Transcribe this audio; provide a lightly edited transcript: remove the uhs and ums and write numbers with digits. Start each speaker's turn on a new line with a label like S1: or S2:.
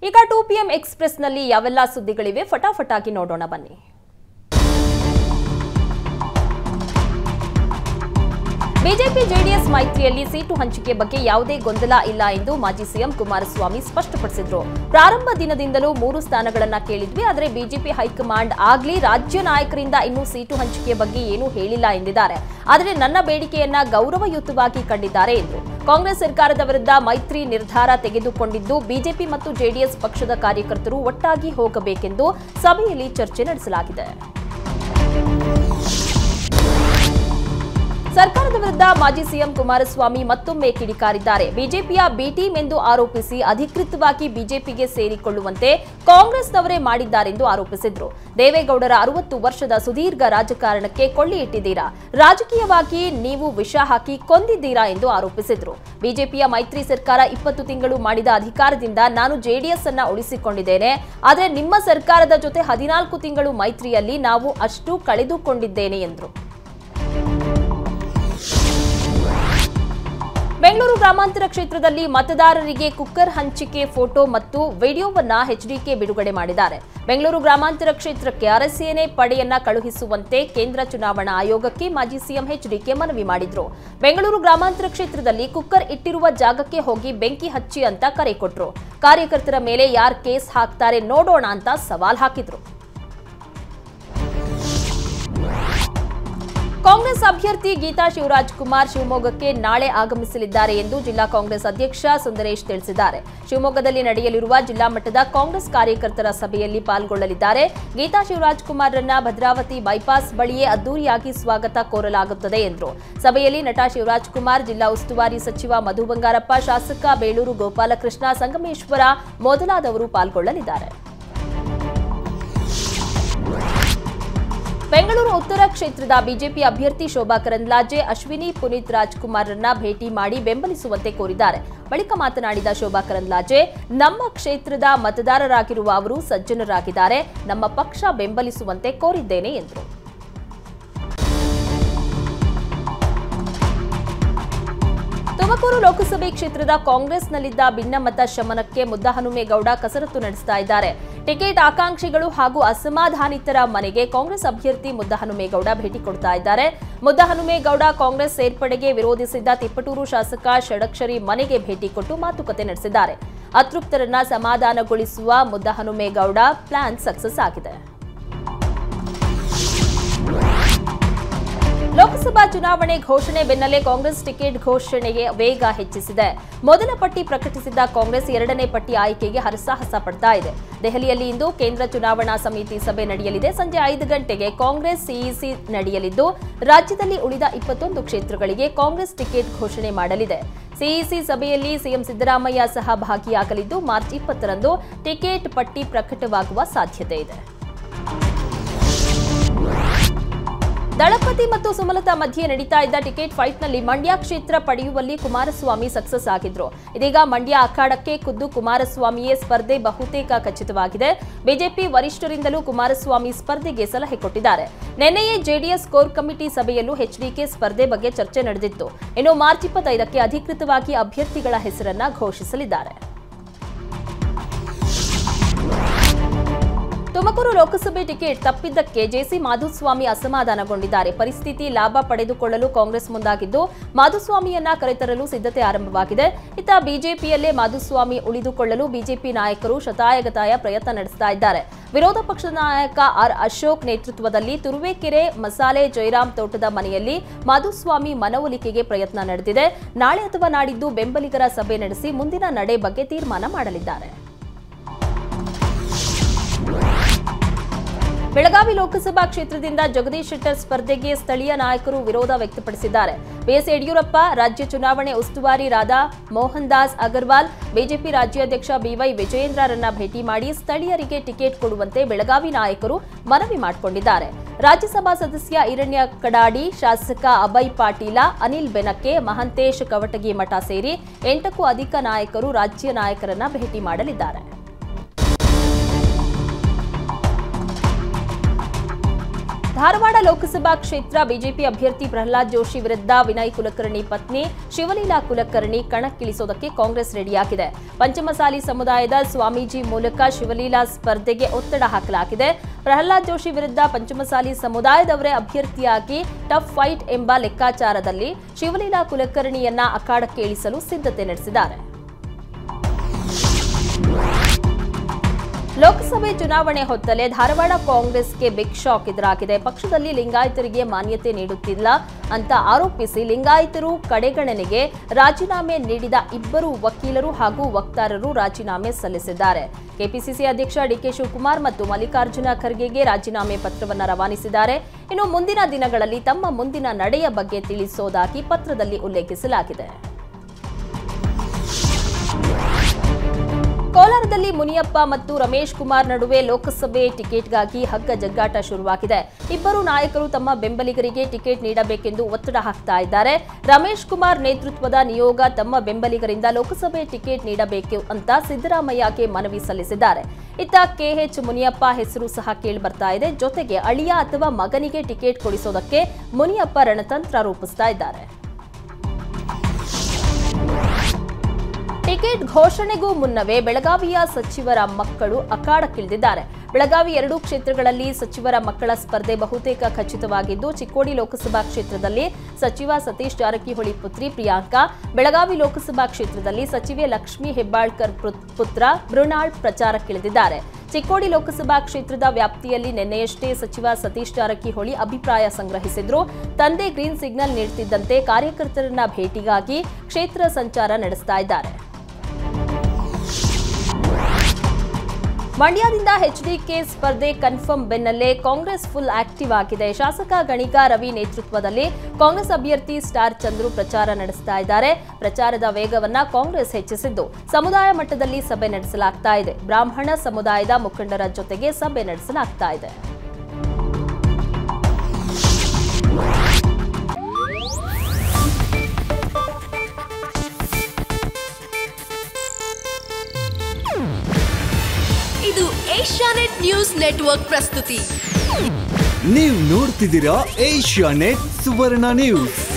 S1: ಈಗ 2 PM ಎಕ್ಸ್‌ಪ್ರೆಸ್‌ನಲ್ಲಿ ಯಾವೆಲ್ಲ ಸುದ್ದಿಗಳಿವೆ ಫಟಾಫಟಾಗಿ ನೋಡೋಣ ಬನ್ನಿ. ಬಿಜೆಪಿ ಜೆಡಿಎಸ್ ಮೈತ್ರಿಯಲ್ಲಿ ಸೀಟು ಹಂಚಿಕೆ ಬಗ್ಗೆ ಯಾವುದೇ ಗೊಂದಲ ಇಲ್ಲ ಎಂದು ಮಾಜಿ ಸಿಎಂ ಕುಮಾರಸ್ವಾಮಿ ಸ್ಪಷ್ಟಪಡಿಸಿದರು. ಪ್ರಾರಂಭ ದಿನದಿಂದಲೂ 3 ಸ್ಥಾನಗಳನ್ನು ಕೇಳಿದ್ವಿ, ಆದರೆ ಬಿಜೆಪಿ ಹೈಕಮಾಂಡ್ ಆಗಲಿ ರಾಜ್ಯ ನಾಯಕರಿಂದ ಇನ್ನೂ ಸೀಟು ಹಂಚಿಕೆ ಬಗ್ಗೆ ಏನೂ ಹೇಳಿಲ್ಲ ಎಂದಿದ್ದಾರೆ. ಆದರೆ ನನ್ನ ಬೇಡಿಕೆಯನ್ನ ಗೌರವಯುತವಾಗಿ ಕಂಡಿದ್ದಾರೆ ಎಂದರು. ಕಾಂಗ್ರೆಸ್ ಸರ್ಕಾರದ ವಿರುದ್ಧ ಮೈತ್ರಿ ನಿರ್ಧಾರ ತೆಗೆದುಕೊಂಡಿದ್ದು ಬಿಜೆಪಿ ಮತ್ತು ಜೆಡಿಎಸ್ ಪಕ್ಷದ ಕಾರ್ಯಕರ್ತರು ಒಟ್ಟಾಗಿ ಹೋಗಬೇಕೆಂದು ಸಭೆಯಲ್ಲಿ ಚರ್ಚೆ ನಡೆಸಲಾಗಿದೆ. ಸರ್ಕಾರದ ವಿರುದ್ಧ ಮಾಜಿ ಸಿಎಂ ಕುಮಾರಸ್ವಾಮಿ ಮತ್ತೊಮ್ಮೆ ಕಿಡಿಕಾರಿದ್ದಾರೆ. ಬಿಜೆಪಿಯ ಬಿ ಟೀಮ್ ಎಂದು ಆರೋಪಿಸಿ ಅಧಿಕೃತವಾಗಿ ಬಿಜೆಪಿಗೆ ಸೇರಿಕೊಳ್ಳುವಂತೆ ಕಾಂಗ್ರೆಸ್ನವರೇ ಮಾಡಿದ್ದಾರೆಂದು ಆರೋಪಿಸಿದ್ರು. ದೇವೇಗೌಡರ 60 ವರ್ಷದ ಸುದೀರ್ಘ ರಾಜಕಾರಣಕ್ಕೆ ಕೊಳ್ಳಿ ಇಟ್ಟಿದ್ದೀರಾ, ರಾಜಕೀಯವಾಗಿ ನೀವು ವಿಷ ಹಾಕಿ ಕೊಂದಿದ್ದೀರಾ ಎಂದು ಆರೋಪಿಸಿದ್ರು. ಬಿಜೆಪಿಯ ಮೈತ್ರಿ ಸರ್ಕಾರ 20 ತಿಂಗಳು ಮಾಡಿದ ಅಧಿಕಾರದಿಂದ ನಾನು ಜೆಡಿಎಸ್ ಅನ್ನ ಉಳಿಸಿಕೊಂಡಿದ್ದೇನೆ, ಆದರೆ ನಿಮ್ಮ ಸರ್ಕಾರದ ಜೊತೆ 14 ತಿಂಗಳು ಮೈತ್ರಿಯಲ್ಲಿ ನಾವು ಅಷ್ಟು ಕಳೆದುಕೊಂಡಿದ್ದೇನೆ ಎಂದರು. ಬೆಂಗಳೂರು ಗ್ರಾಮಾಂತರ ಕ್ಷೇತ್ರದಲ್ಲಿ ಮತದಾರರಿಗೆ ಕುಕ್ಕರ್ ಹಂಚಿಕೆ ಫೋಟೋ ಮತ್ತು ವಿಡಿಯೋವನ್ನ ಎಚ್ಡಿಕೆ ಬಿಡುಗಡೆ ಮಾಡಿದ್ದಾರೆ. ಬೆಂಗಳೂರು ಗ್ರಾಮಾಂತರ ಕ್ಷೇತ್ರಕ್ಕೆ ಅರಸೇನೆ ಪಡೆಯನ್ನ ಕಳುಹಿಸುವಂತೆ ಕೇಂದ್ರ ಚುನಾವಣಾ ಆಯೋಗಕ್ಕೆ ಮಾಜಿ ಸಿಎಂ ಎಚ್ಡಿಕೆ ಮನವಿ ಮಾಡಿದ್ರು. ಬೆಂಗಳೂರು ಗ್ರಾಮಾಂತರ ಕ್ಷೇತ್ರದಲ್ಲಿ ಕುಕ್ಕರ್ ಇಟ್ಟಿರುವ ಜಾಗಕ್ಕೆ ಹೋಗಿ ಬೆಂಕಿ ಹಚ್ಚಿ ಅಂತ ಕರೆ ಕೊಟ್ರು. ಕಾರ್ಯಕರ್ತರ ಮೇಲೆ ಯಾರು ಕೇಸ್ ಹಾಕ್ತಾರೆ ನೋಡೋಣ ಅಂತ ಸವಾಲ್ ಹಾಕಿದ್ರು. ಕಾಂಗ್ರೆಸ್ ಅಭ್ಯರ್ಥಿ ಗೀತಾ ಶಿವರಾಜ್ಕುಮಾರ್ ಶಿವಮೊಗ್ಗಕ್ಕೆ ನಾಳೆ ಆಗಮಿಸಲಿದ್ದಾರೆ ಎಂದು ಜಿಲ್ಲಾ ಕಾಂಗ್ರೆಸ್ ಅಧ್ಯಕ್ಷ ಸುಂದರೇಶ್ ತಿಳಿಸಿದ್ದಾರೆ. ಶಿವಮೊಗ್ಗದಲ್ಲಿ ನಡೆಯಲಿರುವ ಜಿಲ್ಲಾ ಮಟ್ಟದ ಕಾಂಗ್ರೆಸ್ ಕಾರ್ಯಕರ್ತರ ಸಭೆಯಲ್ಲಿ ಪಾಲ್ಗೊಳ್ಳಲಿದ್ದಾರೆ. ಗೀತಾ ಶಿವರಾಜ್ಕುಮಾರ್ರನ್ನ ಭದ್ರಾವತಿ ಬೈಪಾಸ್ ಬಳಿಯೇ ಅದ್ದೂರಿಯಾಗಿ ಸ್ವಾಗತ ಕೋರಲಾಗುತ್ತದೆ ಎಂದರು. ಸಭೆಯಲ್ಲಿ ನಟ ಶಿವರಾಜ್ಕುಮಾರ್, ಜಿಲ್ಲಾ ಉಸ್ತುವಾರಿ ಸಚಿವ ಮಧು ಬಂಗಾರಪ್ಪ, ಶಾಸಕ ಬೇಳೂರು ಗೋಪಾಲಕೃಷ್ಣ ಸಂಗಮೇಶ್ವರ ಮೊದಲಾದವರು ಪಾಲ್ಗೊಳ್ಳಲಿದ್ದಾರೆ. ಬೆಂಗಳೂರು ಉತ್ತರ ಕ್ಷೇತ್ರದ ಬಿಜೆಪಿ ಅಭ್ಯರ್ಥಿ ಶೋಭಾ ಕರಂದ್ಲಾಜೆ ಅಶ್ವಿನಿ ಪುನೀತ್ ರಾಜ್ಕುಮಾರ್ರನ್ನ ಭೇಟಿ ಮಾಡಿ ಬೆಂಬಲಿಸುವಂತೆ ಕೋರಿದ್ದಾರೆ. ಬಳಿಕ ಮಾತನಾಡಿದ ಶೋಭಾ ಕರಂದ್ಲಾಜೆ, ನಮ್ಮ ಕ್ಷೇತ್ರದ ಮತದಾರರಾಗಿರುವ ಅವರು ಸಜ್ಜನರಾಗಿದ್ದಾರೆ, ನಮ್ಮ ಪಕ್ಷ ಬೆಂಬಲಿಸುವಂತೆ ಕೋರಿದ್ದೇನೆ ಎಂದರು. ತುಮಕೂರು ಲೋಕಸಭೆ ಕ್ಷೇತ್ರದ ಕಾಂಗ್ರೆಸ್ನಲ್ಲಿದ್ದ ಭಿನ್ನಮತ ಶಮನಕ್ಕೆ ಮುದ್ದಹನುಮೇಗೌಡ ಕಸರತ್ತು ನಡೆಸ್ತಾ ಇದ್ದಾರೆ. ಟಿಕೆಟ್ ಆಕಾಂಕ್ಷಿಗಳು ಹಾಗೂ ಅಸಮಾಧಾನಿತರ ಮನೆಗೆ ಕಾಂಗ್ರೆಸ್ ಅಭ್ಯರ್ಥಿ ಮುದ್ದಹನುಮೇಗೌಡ ಭೇಟಿ ಕೊಡ್ತಾ ಇದ್ದಾರೆ. ಮುದ್ದಹನುಮೇಗೌಡ ಕಾಂಗ್ರೆಸ್ ಸೇರ್ಪಡೆಗೆ ವಿರೋಧಿಸಿದ್ದ ತಿಪ್ಪಟೂರು ಶಾಸಕ ಷಡಕ್ಷರಿ ಮನೆಗೆ ಭೇಟಿ ಕೊಟ್ಟು ಮಾತುಕತೆ ನಡೆಸಿದ್ದಾರೆ. ಅತೃಪ್ತರನ್ನ ಸಮಾಧಾನಗೊಳಿಸುವ ಮುದ್ದಹನುಮೇಗೌಡ ಪ್ಲಾನ್ ಸಕ್ಸಸ್ ಆಗಿದೆ. ಲೋಕಸಭಾ ಚುನಾವಣೆ ಘೋಷಣೆ ಬೆನ್ನಲ್ಲೇ ಕಾಂಗ್ರೆಸ್ ಟಿಕೆಟ್ ಘೋಷಣೆಗೆ ವೇಗ ಹೆಚ್ಚಿಸಿದೆ. ಮೊದಲ ಪಟ್ಟಿ ಪ್ರಕಟಿಸಿದ್ದ ಕಾಂಗ್ರೆಸ್ 2ನೇ ಪಟ್ಟಿ ಆಯ್ಕೆಗೆ ಹರಸಾಹಸ ಪಡ್ತಾ ಇದೆ. ದೆಹಲಿಯಲ್ಲಿ ಇಂದು ಕೇಂದ್ರ ಚುನಾವಣಾ ಸಮಿತಿ ಸಭೆ ನಡೆಯಲಿದೆ. ಸಂಜೆ 5 ಗಂಟೆಗೆ ಕಾಂಗ್ರೆಸ್ ಸಿಇಸಿ ನಡೆಯಲಿದ್ದು ರಾಜ್ಯದಲ್ಲಿ ಉಳಿದ 21 ಕ್ಷೇತ್ರಗಳಿಗೆ ಕಾಂಗ್ರೆಸ್ ಟಿಕೆಟ್ ಘೋಷಣೆ ಮಾಡಲಿದೆ. ಸಿಇಸಿ ಸಭೆಯಲ್ಲಿ ಸಿಎಂ ಸಿದ್ದರಾಮಯ್ಯ ಸಹ ಭಾಗಿಯಾಗಲಿದ್ದು ಮಾರ್ಚ್ 20ರಂದು ಟಿಕೆಟ್ ಪಟ್ಟಿ ಪ್ರಕಟವಾಗುವ ಸಾಧ್ಯತೆ ಇದೆ. ದಳಪತಿ ಮತ್ತು ಸುಮಲತಾ ಮಧ್ಯೆ ನಡೀತಾ ಇದ್ದ ಟಿಕೆಟ್ ಫೈಟ್ನಲ್ಲಿ ಮಂಡ್ಯ ಕ್ಷೇತ್ರ ಪಡೆಯುವಲ್ಲಿ ಕುಮಾರಸ್ವಾಮಿ ಸಕ್ಸಸ್ ಆಗಿದ್ರು. ಇದೀಗ ಮಂಡ್ಯ ಅಖಾಡಕ್ಕೆ ಖುದ್ದು ಕುಮಾರಸ್ವಾಮಿಯೇ ಸ್ಪರ್ಧೆ ಬಹುತೇಕ ಖಚಿತವಾಗಿದೆ. ಬಿಜೆಪಿ ವರಿಷ್ಠರಿಂದಲೂ ಕುಮಾರಸ್ವಾಮಿ ಸ್ಪರ್ಧೆಗೆ ಸಲಹೆ ಕೊಟ್ಟಿದ್ದಾರೆ. ನಿನ್ನೆಯೇ ಜೆಡಿಎಸ್ ಕೋರ್ ಕಮಿಟಿ ಸಭೆಯಲ್ಲೂ ಎಚ್ಡಿಕೆ ಸ್ಪರ್ಧೆ ಬಗ್ಗೆ ಚರ್ಚೆ ನಡೆದಿತ್ತು. ಇನ್ನು ಮಾರ್ಚ್ 25ಕ್ಕೆ ಅಧಿಕೃತವಾಗಿ ಅಭ್ಯರ್ಥಿಗಳ ಹೆಸರನ್ನ ಘೋಷಿಸಲಿದ್ದಾರೆ. ತುಮಕೂರು ಲೋಕಸಭೆ ಟಿಕೆಟ್ ತಪ್ಪಿದ್ದಕ್ಕೆ ಜೆಸಿ ಮಾಧುಸ್ವಾಮಿ ಅಸಮಾಧಾನಗೊಂಡಿದ್ದಾರೆ. ಪರಿಸ್ಥಿತಿ ಲಾಭ ಪಡೆದುಕೊಳ್ಳಲು ಕಾಂಗ್ರೆಸ್ ಮುಂದಾಗಿದ್ದು ಮಾಧುಸ್ವಾಮಿಯನ್ನ ಕರೆತರಲು ಸಿದ್ಧತೆ ಆರಂಭವಾಗಿದೆ. ಇತ್ತ ಬಿಜೆಪಿಯಲ್ಲೇ ಮಾಧುಸ್ವಾಮಿ ಉಳಿದುಕೊಳ್ಳಲು ಬಿಜೆಪಿ ನಾಯಕರು ಶತಾಯಗತಾಯ ಪ್ರಯತ್ನ ನಡೆಸ್ತಾ ಇದ್ದಾರೆ. ವಿರೋಧ ಪಕ್ಷದ ನಾಯಕ ಆರ್ ಅಶೋಕ್ ನೇತೃತ್ವದಲ್ಲಿ ತುರುವೇಕೆರೆ ಮಸಾಲೆ ಜಯರಾಮ್ ತೋಟದ ಮನೆಯಲ್ಲಿ ಮಾಧುಸ್ವಾಮಿ ಮನವೊಲಿಕೆಗೆ ಪ್ರಯತ್ನ ನಡೆದಿದೆ. ನಾಳೆ ಅಥವಾ ನಾಡಿದ್ದು ಬೆಂಬಲಿಗರ ಸಭೆ ನಡೆಸಿ ಮುಂದಿನ ನಡೆ ಬಗ್ಗೆ ತೀರ್ಮಾನ ಮಾಡಲಿದ್ದಾರೆ. ಬೆಳಗಾವಿ ಲೋಕಸಭಾ ಕ್ಷೇತ್ರದಿಂದ ಜಗದೀಶ್ ಶೆಟ್ಟರ್ ಸ್ಪರ್ಧೆಗೆ ಸ್ಥಳೀಯ ನಾಯಕರು ವಿರೋಧ ವ್ಯಕ್ತಪಡಿಸಿದ್ದಾರೆ. ಬಿಎಸ್ ಯಡಿಯೂರಪ್ಪ, ರಾಜ್ಯ ಚುನಾವಣೆ ಉಸ್ತುವಾರಿ ರಾಧಾ ಮೋಹನ್ ದಾಸ್ ಅಗರ್ವಾಲ್, ಬಿಜೆಪಿ ರಾಜ್ಯಾಧ್ಯಕ್ಷ ಬಿವೈ ವಿಜಯೇಂದ್ರರನ್ನ ಭೇಟಿ ಮಾಡಿ ಸ್ಥಳೀಯರಿಗೆ ಟಿಕೆಟ್ ಕೊಡುವಂತೆ ಬೆಳಗಾವಿ ನಾಯಕರು ಮನವಿ ಮಾಡಿಕೊಂಡಿದ್ದಾರೆ. ರಾಜ್ಯಸಭಾ ಸದಸ್ಯ ಈರಣ್ಯ ಕಡಾಡಿ, ಶಾಸಕ ಅಭಯ್ ಪಾಟೀಲ, ಅನಿಲ್ ಬೆನಕೆ, ಮಹಂತೇಶ್ ಕವಟಗಿ ಮಠ ಸೇರಿ 8ಕ್ಕೂ ಅಧಿಕ ನಾಯಕರು ರಾಜ್ಯ ನಾಯಕರನ್ನ ಭೇಟಿ ಮಾಡಲಿದ್ದಾರೆ. ಧಾರವಾಡ ಲೋಕಸಭಾ ಕ್ಷೇತ್ರ ಬಿಜೆಪಿ ಅಭ್ಯರ್ಥಿ ಪ್ರಹ್ಲಾದ್ ಜೋಶಿ ವಿರುದ್ಧ ವಿನಯ್ ಕುಲಕರ್ಣಿ ಪತ್ನಿ ಶಿವಲೀಲಾ ಕುಲಕರ್ಣಿ ಕಣಕ್ಕಿಳಿಸೋದಕ್ಕೆ ಕಾಂಗ್ರೆಸ್ ರೆಡಿಯಾಗಿದೆ. ಪಂಚಮಸಾಲಿ ಸಮುದಾಯದ ಸ್ವಾಮೀಜಿ ಮೂಲಕ ಶಿವಲೀಲಾ ಸ್ಪರ್ಧೆಗೆ ಒತ್ತಡ ಹಾಕಲಾಗಿದೆ. ಪ್ರಹ್ಲಾದ್ ಜೋಶಿ ವಿರುದ್ಧ ಪಂಚಮಸಾಲಿ ಸಮುದಾಯದವರೇ ಅಭ್ಯರ್ಥಿಯಾಗಿ ಟಫ್ ಫೈಟ್ ಎಂಬ ಲೆಕ್ಕಾಚಾರದಲ್ಲಿ ಶಿವಲೀಲಾ ಕುಲಕರ್ಣಿಯನ್ನ ಅಖಾಡಕ್ಕೆ ಇಳಿಸಲು ಸಿದ್ಧತೆ ನಡೆಸಿದ್ದಾರೆ. ಲೋಕಸಭೆ ಚುನಾವಣೆ ಹೊತ್ತಲೇ ಧಾರವಾಡ ಕಾಂಗ್ರೆಸ್ಗೆ ಬಿಗ್ ಶಾಕ್ ಎದುರಾಗಿದೆ. ಪಕ್ಷದಲ್ಲಿ ಲಿಂಗಾಯತರಿಗೆ ಮಾನ್ಯತೆ ನೀಡುತ್ತಿಲ್ಲ ಅಂತ ಆರೋಪಿಸಿ ಲಿಂಗಾಯತರು ಕಡೆಗಣನೆಗೆ ರಾಜೀನಾಮೆ ನೀಡಿದ ಇಬ್ಬರು ವಕೀಲರು ಹಾಗೂ ವಕ್ತಾರರು ರಾಜೀನಾಮೆ ಸಲ್ಲಿಸಿದ್ದಾರೆ. ಕೆಪಿಸಿಸಿ ಅಧ್ಯಕ್ಷ ಡಿಕೆ ಶಿವಕುಮಾರ್ ಮತ್ತು ಮಲ್ಲಿಕಾರ್ಜುನ ಖರ್ಗೆಗೆ ರಾಜೀನಾಮೆ ಪತ್ರವನ್ನು ರವಾನಿಸಿದ್ದಾರೆ. ಇನ್ನು ಮುಂದಿನ ದಿನಗಳಲ್ಲಿ ತಮ್ಮ ಮುಂದಿನ ನಡೆಯ ಬಗ್ಗೆ ತಿಳಿಸೋದಾಗಿ ಪತ್ರದಲ್ಲಿ ಉಲ್ಲೇಖಿಸಲಾಗಿದೆ. ಕೋಲಾರದಲ್ಲಿ ಮುನಿಯಪ್ಪ ಮತ್ತು ರಮೇಶ್ ಕುಮಾರ್ ನಡುವೆ ಲೋಕಸಭೆ ಟಿಕೆಟ್ಗಾಗಿ ಹಗ್ಗ ಜಗ್ಗಾಟ ಶುರುವಾಗಿದೆ. ಇಬ್ಬರು ನಾಯಕರು ತಮ್ಮ ಬೆಂಬಲಿಗರಿಗೆ ಟಿಕೆಟ್ ನೀಡಬೇಕೆಂದು ಒತ್ತಡ ಹಾಕ್ತಾ ಇದ್ದಾರೆ. ರಮೇಶ್ ಕುಮಾರ್ ನೇತೃತ್ವದ ನಿಯೋಗ ತಮ್ಮ ಬೆಂಬಲಿಗರಿಂದ ಲೋಕಸಭೆ ಟಿಕೆಟ್ ನೀಡಬೇಕು ಅಂತ ಸಿದ್ದರಾಮಯ್ಯಗೆ ಮನವಿ ಸಲ್ಲಿಸಿದ್ದಾರೆ. ಇತ್ತ ಕೆಎಚ್ ಮುನಿಯಪ್ಪ ಹೆಸರು ಸಹ ಕೇಳಿಬರ್ತಾ ಇದೆ. ಜೊತೆಗೆ ಅಳಿಯ ಅಥವಾ ಮಗನಿಗೆ ಟಿಕೆಟ್ ಕೊಡಿಸೋದಕ್ಕೆ ಮುನಿಯಪ್ಪ ರಣತಂತ್ರ ರೂಪಿಸ್ತಾ ಇದ್ದಾರೆ. ಟಿಕೆಟ್ ಘೋಷಣೆಗೂ ಮುನ್ನವೇ ಬೆಳಗಾವಿಯ ಸಚಿವರ ಮಕ್ಕಳು ಅಖಾಡಕ್ಕಿಳಿದಿದ್ದಾರೆ. ಬೆಳಗಾವಿ 2 ಕ್ಷೇತ್ರಗಳಲ್ಲಿ ಸಚಿವರ ಮಕ್ಕಳ ಸ್ಪರ್ಧೆ ಬಹುತೇಕ ಖಚಿತವಾಗಿದ್ದು, ಚಿಕ್ಕೋಡಿ ಲೋಕಸಭಾ ಕ್ಷೇತ್ರದಲ್ಲಿ ಸಚಿವ ಸತೀಶ್ ಜಾರಕಿಹೊಳಿ ಪುತ್ರಿ ಪ್ರಿಯಾಂಕಾ, ಬೆಳಗಾವಿ ಲೋಕಸಭಾ ಕ್ಷೇತ್ರದಲ್ಲಿ ಸಚಿವೆ ಲಕ್ಷ್ಮೀ ಹೆಬ್ಬಾಳ್ಕರ್ ಪುತ್ರ ಮೃಣಾಲ್ ಪ್ರಚಾರಕ್ಕಿಳಿದಿದ್ದಾರೆ. ಚಿಕ್ಕೋಡಿ ಲೋಕಸಭಾ ಕ್ಷೇತ್ರದ ವ್ಯಾಪ್ತಿಯಲ್ಲಿ ನಿನ್ನೆಯಷ್ಟೇ ಸಚಿವ ಸತೀಶ್ ಜಾರಕಿಹೊಳಿ ಅಭಿಪ್ರಾಯ ಸಂಗ್ರಹಿಸಿದ್ರು. ತಂದೆ ಗ್ರೀನ್ ಸಿಗ್ನಲ್ ನೀಡುತ್ತಿದ್ದಂತೆ ಕಾರ್ಯಕರ್ತರನ್ನ ಭೇಟಿಗಾಗಿ ಕ್ಷೇತ್ರ ಸಂಚಾರ ನಡೆಸ್ತಾ ಇದ್ದಾರೆ. ಮಂಡ್ಯದಿಂದ ಎಚ್ಡಿಕೆ ಸ್ಪರ್ಧೆ ಕನ್ಫರ್ಮ್ ಬೆನ್ನಲ್ಲೇ ಕಾಂಗ್ರೆಸ್ ಫುಲ್ ಆಕ್ಟಿವ್ ಆಗಿದೆ. ಶಾಸಕ ಗಣಿಗ ರವಿ ನೇತೃತ್ವದಲ್ಲಿ ಕಾಂಗ್ರೆಸ್ ಅಭ್ಯರ್ಥಿ ಸ್ಟಾರ್ ಚಂದ್ರು ಪ್ರಚಾರ ನಡೆಸ್ತಾ ಇದ್ದಾರೆ. ಪ್ರಚಾರದ ವೇಗವನ್ನ ಕಾಂಗ್ರೆಸ್ ಹೆಚ್ಚಿಸಿದ್ದು, ಸಮುದಾಯ ಮಟ್ಟದಲ್ಲಿ ಸಭೆ ನಡೆಸಲಾಗ್ತಾ ಇದೆ. ಬ್ರಾಹ್ಮಣ ಸಮುದಾಯದ ಮುಖಂಡರ ಜೊತೆಗೆ ಸಭೆ ನಡೆಸಲಾಗ್ತಾ ಇದೆ.
S2: ಇದು ಏಷ್ಯಾನೆಟ್ ನ್ಯೂಸ್ ನೆಟ್ವರ್ಕ್ ಪ್ರಸ್ತುತಿ.
S3: ನೀವು ನೋಡ್ತಿದ್ದೀರಾ ಏಷ್ಯಾನೆಟ್ ಸುವರ್ಣ ನ್ಯೂಸ್.